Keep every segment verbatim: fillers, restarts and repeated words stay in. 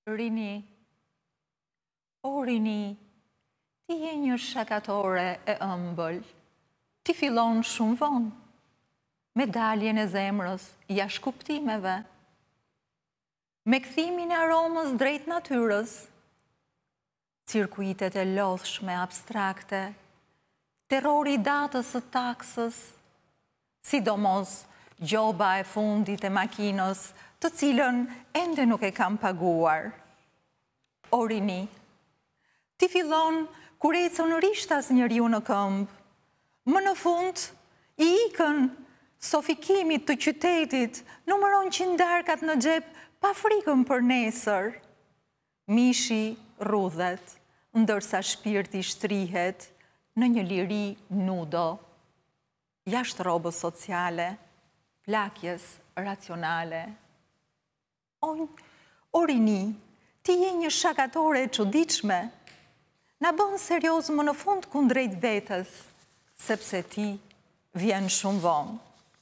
Rini, o Rini, ti je një shakatore e ëmbël, ti fillon shumë vonë, me daljen e zemrës jashtë kuptimeve, me kthimin e aromës drejt natyrës, cirkuitet e lodhshme abstrakte, terrori i datës së taksës, sidomos gjoba e fundit e makinës, të cilën ende nuk e kam paguar. O Rini, ti fillon kur ecën rishtas njeriu në këmbë, më në fund i ikën sofikimit të qytetit, numëron qindarkat në xhep pa frikën për nesër. Mishi rrudhet, ndërsa shpirti shtrihet në një liri nudo, jashtë rrobës sociale, plakjes racionale. O, o Rini, ti je një shakatore e çuditshme, na bën serioz më në fund kundrejt vetës, sepse ti vjen shumë vonë.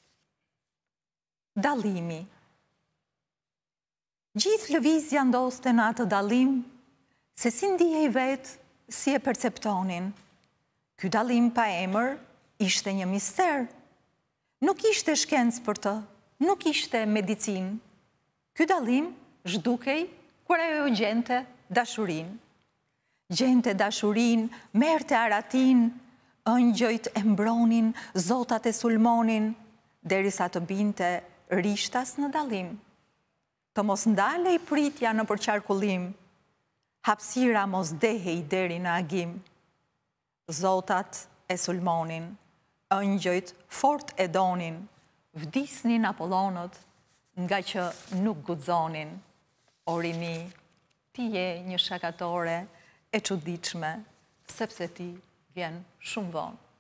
Dallimi. Gjithë lëvizja ndoste në atë dallim, se si ndihej vetë, si e perceptonin. Ky dallim pa emër ishte një mister. Nuk ishte shkencë për të, nuk ishte medicinë. Ky dallim zhdukej kur ajo gjente dashurinë. Gjente dashurinë, merrte aratin, ëngjëjt e mbronin, zotat e sulmonin, derisa të binte rishtas në dallim. Të mos ndalej pritja në përqarkullim, hapësira mos dehej deri në agim. Zotat e sulmonin, ëngjëjt fort e donin, vdisnin Apollonët nga që nuk guxonin. O Rini, ti je një shakatore e çuditshme, sepse ti vjen shumë vonë.